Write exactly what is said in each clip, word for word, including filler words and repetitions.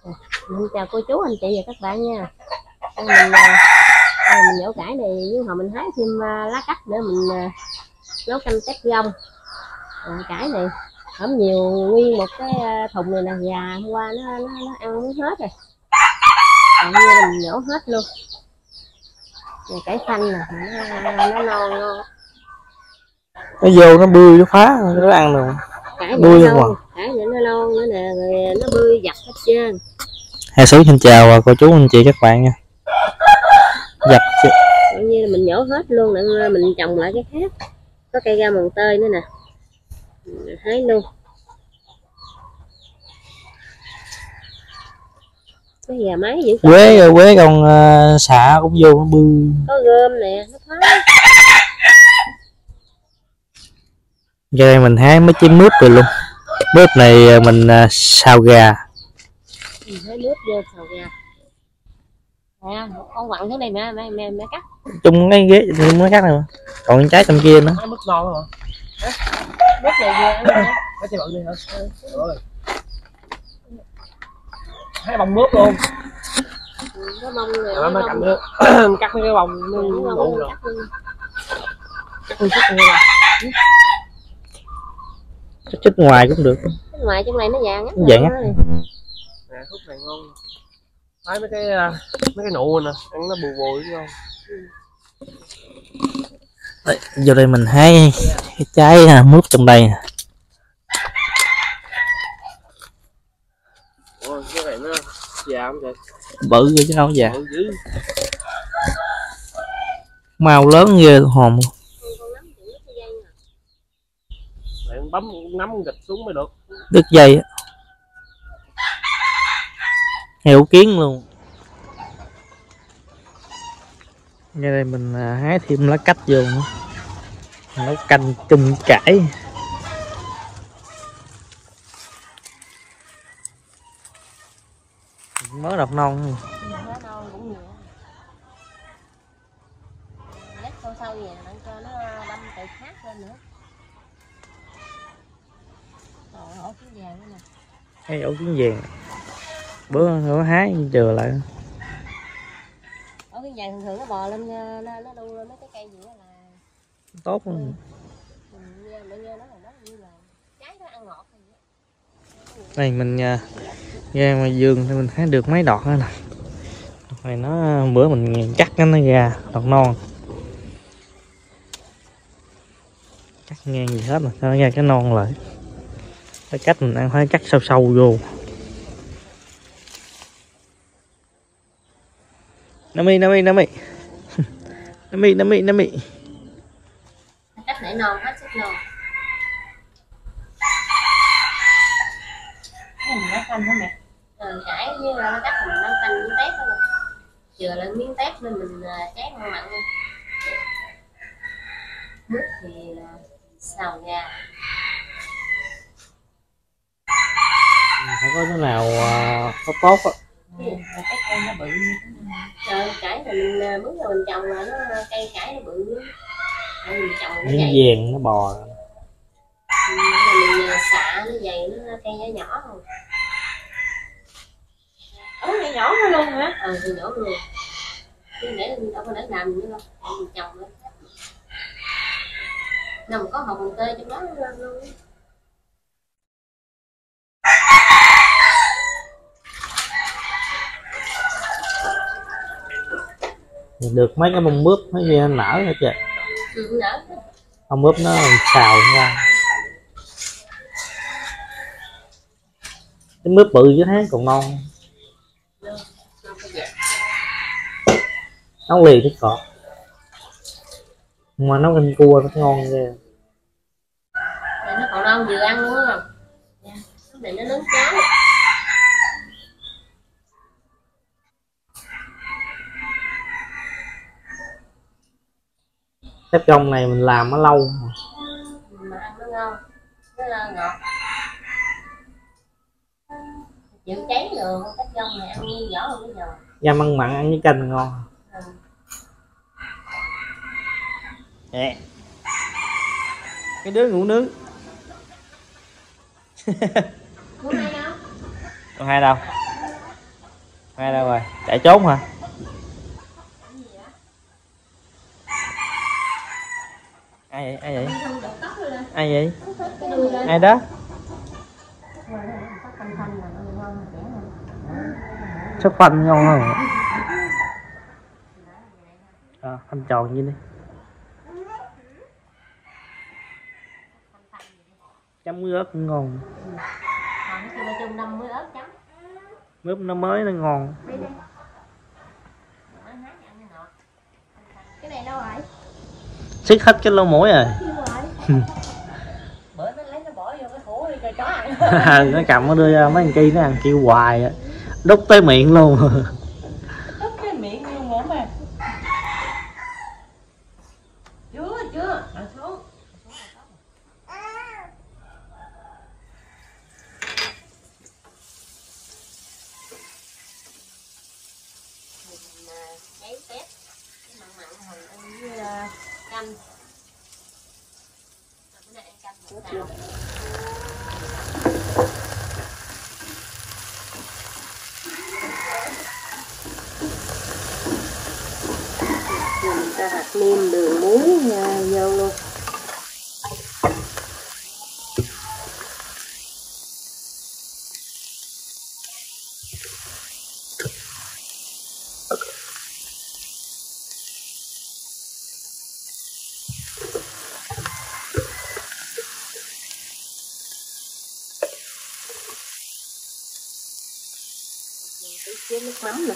Mình chào cô chú anh chị và các bạn nha. Mình, mình nhổ cải này nhưng mà mình hái thêm lá cách để mình nấu canh tép rong. Cải này không nhiều, nguyên một cái thùng này là già hôm qua nó nó, nó ăn nó hết rồi. Còn như mình nhổ hết luôn. Này cải xanh nè, nó, nó non ngon. Nó vô nó bươi nó phá nó ăn được. Cải bươi non, cải này nó non nữa nè, rồi nó bươi dập hết trơn. Hai Số xin chào cô chú anh chị các bạn nha. Dập coi như mình nhổ hết luôn để mình trồng lại cái khác. Có cây ra mồng tơi nữa nè, mình hái luôn. Cái gà máy dữ quế rồi quế còn uh, xạ cũng vô nó bươi. Có gom nè, nó thoáng. Giờ đây mình hái mấy trái mướp rồi luôn. Mướp này mình uh, xào gà. Mình hái mướp vô xào gà. À, con quặng xuống đây mẹ mẹ mẹ, mẹ cắt. Chung cái ghế mới cắt này mà. Còn cái trái trong kia nữa. Mướp non hả? Mướp này vừa ăn nè. Cái trái bự đi hả? Rồi. Hai bông mướp luôn. Có bông này. Rồi mới cầm nước. Cắt mấy cái bông nó ngủ rồi. Cắt chút nữa rồi. Cắt chút ngoài cũng được. Cái ngoài trong này nó vàng á. Vàng á. Nè, thuốc này ngon. Thấy mấy cái mấy cái nụ nè, ăn nó bùi bùi ngon. Đấy, vô đây mình hái cái trái mướp trong đây nè. Ôi, cái này nó già không vậy? Bự rồi chứ đâu già. Bự dữ. Màu lớn ghê hồn. Lại bấm nắm gịch xuống mới được. Đứt dây á. Heo kiến luôn. Ngay đây mình hái thêm lá cách vô nữa. Nấu canh chung cải. Mới đọt non. Mới non cũng nhiều. Lát sâu sâu vậy để cho nó đâm từ khác lên nữa. Rồi ổ kiến vàng nữa nè. Cái ổ kiến vàng. Bữa nó hái chừa lại. Ổ kiến vàng thường thường nó bò lên nó nó đu lên mấy cái cây gì đó là tốt luôn. Này mình ra ngoài vườn thì mình thấy được mấy đọt nữa nè. Này nó bữa mình cắt nó ra đọt non. Cắt ngang gì hết mà sao nó ra cái non lại. Cái cách mình ăn phải cắt sâu sâu vô. Nami nami nami. Nami nami nami. Cắt để non hết sức non. Cái này nó canh hả mẹ? Ờ, cải như là nó cắt mình nó canh miếng tép đó rồi. Chừa lại miếng tép nên mình chén ngon mặn luôn. Mướp thì xào gà. Phải có cái nào có tốt á. Ừ, cái cây nó bự như thế này. Trời, cải thì mình bước rồi mình trồng là nó cây cải nó bự. Rồi mình trồng nó miếng dày. vàng nó bò. Ừ, mình xạ nó dày nó cây nhỏ nhỏ thôi. Ủa này nhỏ thôi luôn hả? Ừ, thì nhỏ luôn. Chứ để đâu có để làm gì nữa đâu. Mình trồng nó. Đâu mà có hồng mồng tơi trong đó luôn. Được mấy cái bông mướp mấy gì nở hết trời. Ừ, nở. Bông mướp nó xào ra. Cái mướp bự chứ thế còn non. Nấu liền thích cọt. Mà nấu canh cua nó ngon ghê. Nó còn non vừa ăn luôn á. Cái này nó lớn cháo. Tép rong này mình làm nó lâu mà ăn nó ngon, nó là ngọt. Chịu cháy rồi, tép rong này ăn như vỏ không cái giò. Dăm ăn mặn ăn với canh ngon. Ừ. Yeah. Cái đứa ngủ nướng. Muốn hai đâu? Còn hai đâu? Mai đâu rồi? Chạy trốn hả? Ai vậy? Ai vậy? Ai vậy? Ai đó? Sắp phanh ngon không? À, phanh tròn như đi. Chấm muối ớt cũng ngon. Mướp nó mới nó ngon. Cái này đâu rồi? Xích hết cái lỗ mũi rồi. Bữa nó lấy nó bỏ vô cái hũ đi cho chó ăn. Nó cầm nó đưa ra mấy thằng kia nó ăn kêu hoài á. Đút tới miệng luôn. Đút cái miệng luôn hả mà? Chưa chưa, à, xuống. Cháy tép, cái mặn mặn hồi ăn với canh. Bữa nay ăn canh bữa nào? Mình cho hạt nêm đường muối vô luôn. Tí nước mắm nè.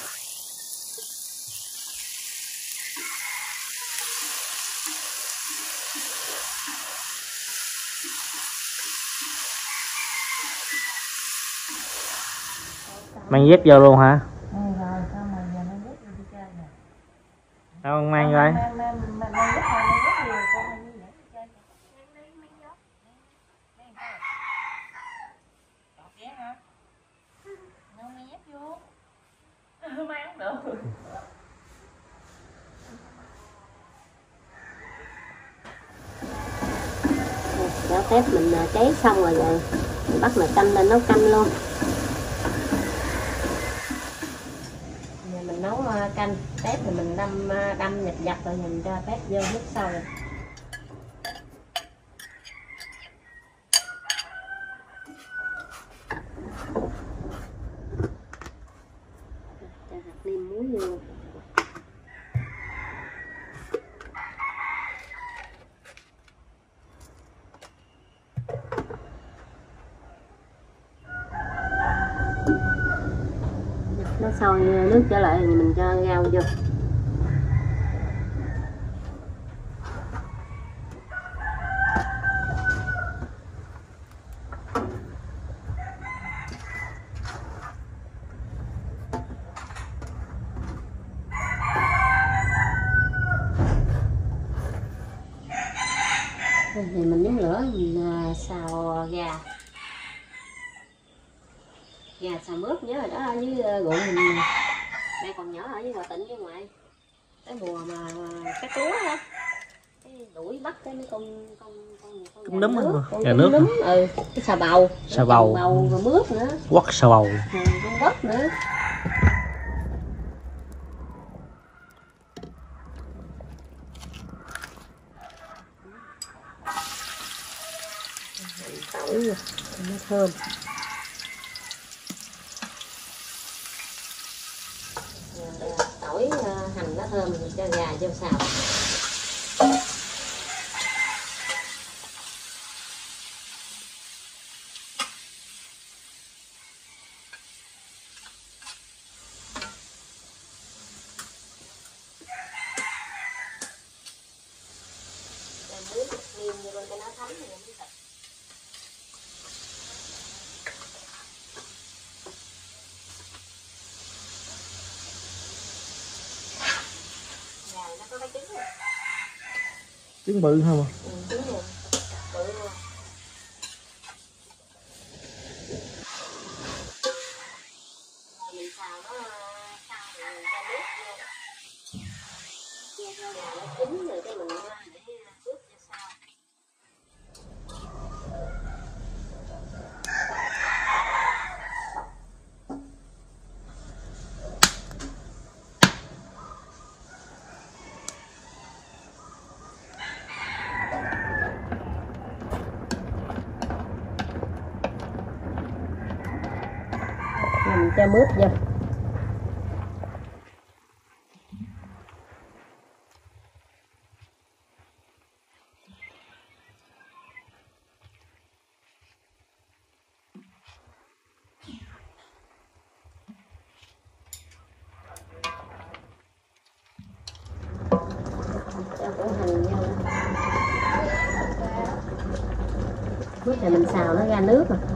Mang dép vô luôn hả? Ừ, rồi xong rồi giờ mang dép vô đi chơi nè. Đâu mang rồi? Mang mang mang mang dép thôi, mang dép nhiều con mang như vậy đi chơi nè. Mang đi mang vô. Mang thôi. Đọt ghé hả? Đâu mang dép vô. Mang không được. Chảo tép mình cháy xong rồi rồi mình bắt nồi canh lên nấu canh luôn. Giờ mình nấu canh tép thì mình đâm đâm nhặt nhặt rồi mình cho tép vô nước sôi rồi. Cho hạt nêm muối vô. Nó sôi nước trở lại thì mình cho rau vô. Thì mình nhúng lửa mình xào gà. Gà xào mướp nhớ rồi đó, với ruộng mình mẹ còn nhỏ ở với Hòa Tịnh với ngoại. Cái mùa mà cá túa á, cái đuổi bắt cái mấy con con con con Cún núm nước, con gà nước. Núm, ừ, cái xà bầu, Xà bầu, bầu và mướp nữa. Quất xà bầu. Ừ, con quất nữa. Tỏi nè, nó thơm. Tỏi hành nó thơm mình cho gà vô xào. Trứng bự không? Ừ, trứng bự. Bự luôn. Mình xào nó xào thì mình cho nước vô. Cho cho gà nó chín rồi cái mình để ướp cho sau. cho mướp vô. Cho củ hành vô. Mướp này mình xào nó ra nước rồi.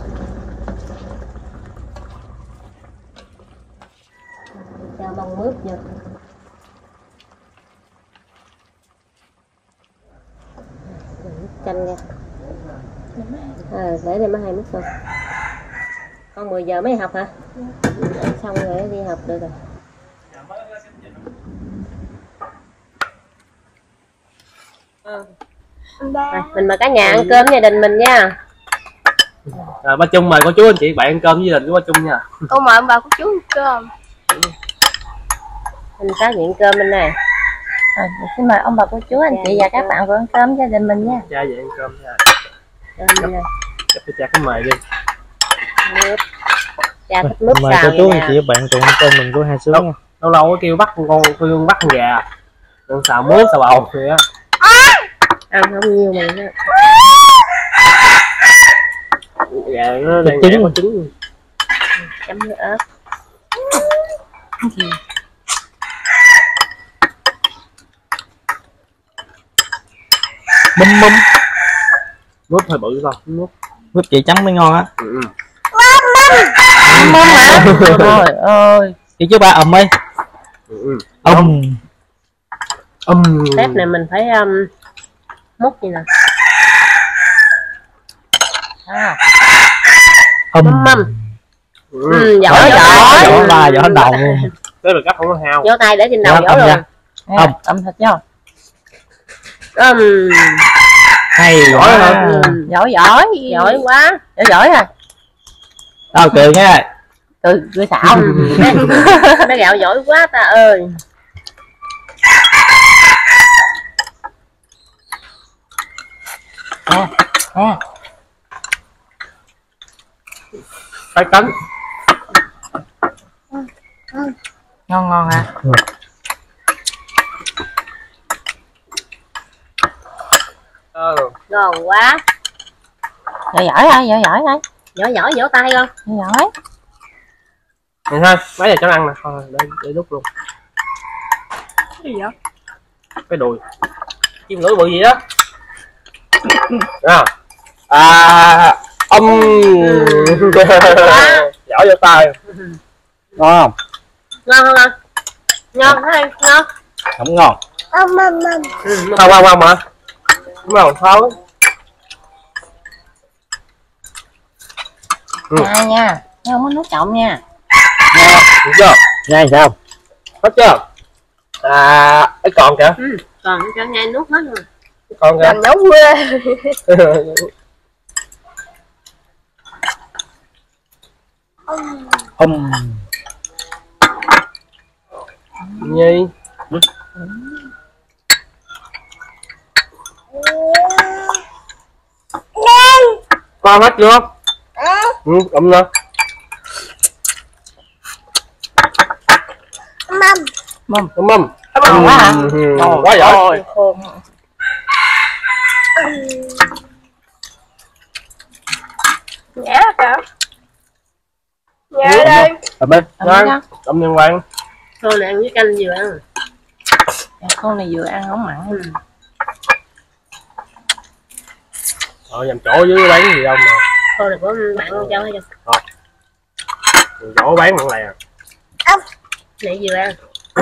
Cho bông mướp vô. Chanh ra. À, để đây mới hai mướp xong. Con mười giờ mới học hả? Ăn xong rồi đi học được rồi. Rồi, mình mời cả nhà ăn cơm gia đình mình nha. À, ba Trung mời cô chú anh chị bạn ăn cơm với gia đình của ba Trung nha. Cô mời ông bà cô chú ăn cơm. Mình có những cơm bên này. Rồi, xin mời ông bà cô chú anh chị và các bạn vừa ăn cơm gia đình mình nha. Cha về ăn cơm nha. Cơm bên này. Chắc phải cha cái mời đi. Mướp. Cha thích mướp Mời xào cô chú vậy anh nè. chị bạn cùng ăn cơm mình có hai sướng nha. Lâu lâu có kêu bắt con con bắt con gà. Con xào mướp xào bầu vậy á. Ăn không nhiều mà nó. Gà nó đang trứng. trứng có trứng. Chấm nước ớt. Bum bum. Mướp hơi bự không? Mướp. Mướp chị chấm mới ngon á. Ừ. Bum bum hả? Trời ơi. Chị chứ ba ầm ơi. Ừ. Ầm. Ầm. Tép này mình phải um, múc như nè. À. Ầm. Mâm mâm. Ừ. Ừ, giỏi Giỏi giỏi. giỏi ba giỏi đầu luôn. Tới được cách không có hao. Vỗ tay để trên đầu Dạ, giỏi âm luôn. ra. Ầm. Âm thật chưa? Um, Hay Giỏi giỏi hả? hả? Ừ, giỏi giỏi. giỏi quá. Giỏi giỏi à. Tao cười nha. Cười cười xạo. Nó gạo giỏi quá ta ơi. Nè, nè. Cái cánh. Ngon ngon hả? Ờ. Ngon quá. Giỏi giỏi thôi, giỏi giỏi thôi. Giỏi giỏi vỗ tay con. Giỏi giỏi. Vậy thôi, mấy giờ cháu ăn nè, thôi để để đút luôn. Cái gì vậy? Cái đùi. Chim lưỡi bự gì đó. À. À ông giỏi vô tay. Ngon không? Ngon không con? Ngon thôi, ngon. Không ngon. Âm âm âm. Không không không mà. Đúng rồi, thôi. Ừ. Nha nha. Nha không có nước trọng nha. Nghe, được chưa? Nghe sao? Hết chưa? À, cái còn kìa. Ừ, còn cho ngay nuốt hết rồi. Cái còn kìa. Làm nấu quê. Ầm. Nhi. Con hết chưa? Ừ, cầm nè. Mâm. Mâm. Mâm. Ngon quá hả? Ừ, ngon quá giỏi. Nhả kìa. Nhả đây. Cầm đi. Cầm Ngon. đi đó. Cầm liên quan. Thôi này ăn với canh vừa ăn. Con này vừa ăn không mặn. Ừ. Rồi nhầm chỗ dưới bán gì không nè. Thôi là của bạn cho hay cho. Chỗ bán mặn lè. Này vừa ăn.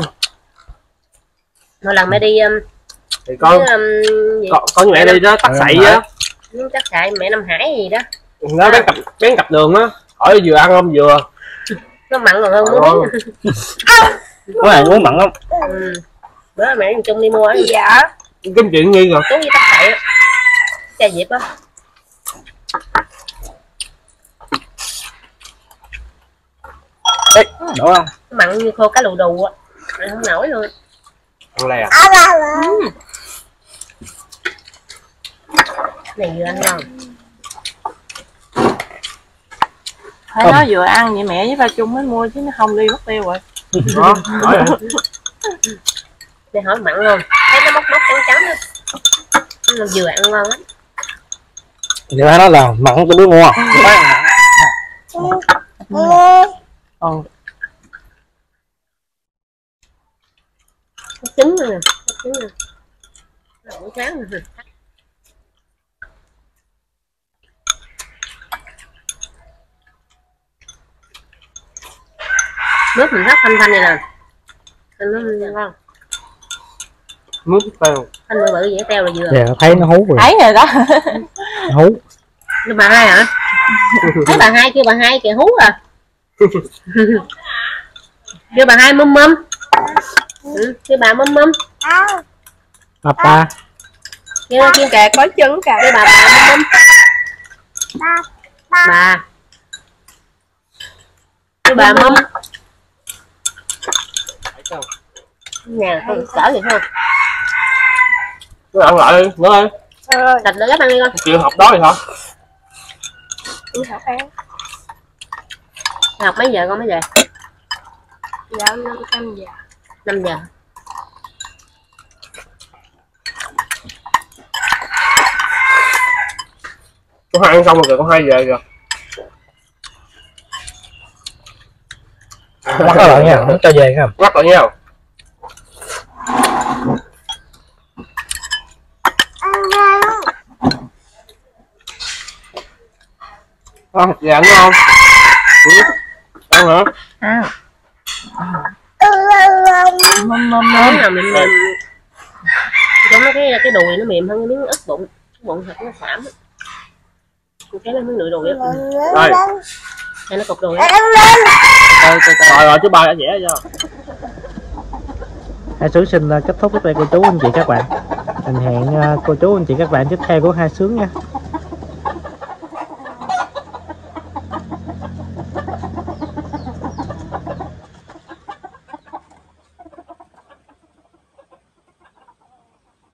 Mỗi lần mẹ đi um, Thì con với, um, gì? con, con như mẹ đi đó tắt Ừ, sậy phải. á. Với chắc xài mẹ Nam Hải gì đó. Nó bán cặp bán cặp đường á. Hỏi vừa ăn không vừa. Nó mặn còn hơn Ờ. muối. Có ai muốn mặn không? Ừ. Bữa mẹ thằng Trung đi mua ấy. Dạ. Cái chuyện nghi rồi. Chú với tắc sậy á. Cha dịp á. Ê, đủ không? Mặn như khô cá lù đù á. Ăn không nổi luôn. Ăn lè. Ừ. Này vừa ăn ngon. Phải Không. nó vừa ăn vậy mẹ với ba Chung mới mua chứ nó không đi mất tiêu rồi. Đó, nói vậy. Để hỏi mặn luôn, thấy nó bốc bốc trắng trắng á, nó vừa ăn ngon lắm. Thì phải nói là mặn cho đứa mua. Ừ. Có trứng nữa nè, có trứng nè. Buổi sáng nè. Nước mình rất thanh thanh này nè, nó ngon. Nước teo. Thanh bự bự dễ teo là vừa. Dạ thấy nó hú rồi. Thấy rồi đó. Hú. Kêu bà hai hả? Thấy bà hai kêu bà hai kìa hú à. Kêu bà hai mum mum. Ừ, kêu bà mum mum. Bà ba. Kêu kêu kẹt có trứng kìa. Kêu bà bà mum mum. Bà. Kêu bà mum. Nè, con cỡ vậy thôi. Cứ ăn lại đi, nữa đi. Thịt nữa gấp ăn đi con. Chịu học đó thì hả? Đi học ăn. Học mấy giờ con mới về? Dạ năm giờ. năm giờ. Con hai ăn xong rồi kìa, con hai về kìa. Bắt nó lại nha, nó cho về không? Bắt lại nha. Ăn thịt gà ăn ngon. Ừ. Ăn hả? Ăn. Mâm mâm Món mâm. nào mềm mềm. Giống nó cái cái đùi nó mềm hơn cái miếng ức bụng. Cái bụng thịt nó xảm. Con thấy nó miếng đùi đùi á. Đây. Hay nó cục đùi á. Rồi, rồi, rồi chứ ba đã vẽ cho. Hai Sướng xin kết thúc với cô chú anh chị các bạn. Mình hẹn cô chú anh chị các bạn tiếp theo của Hai Sướng nha.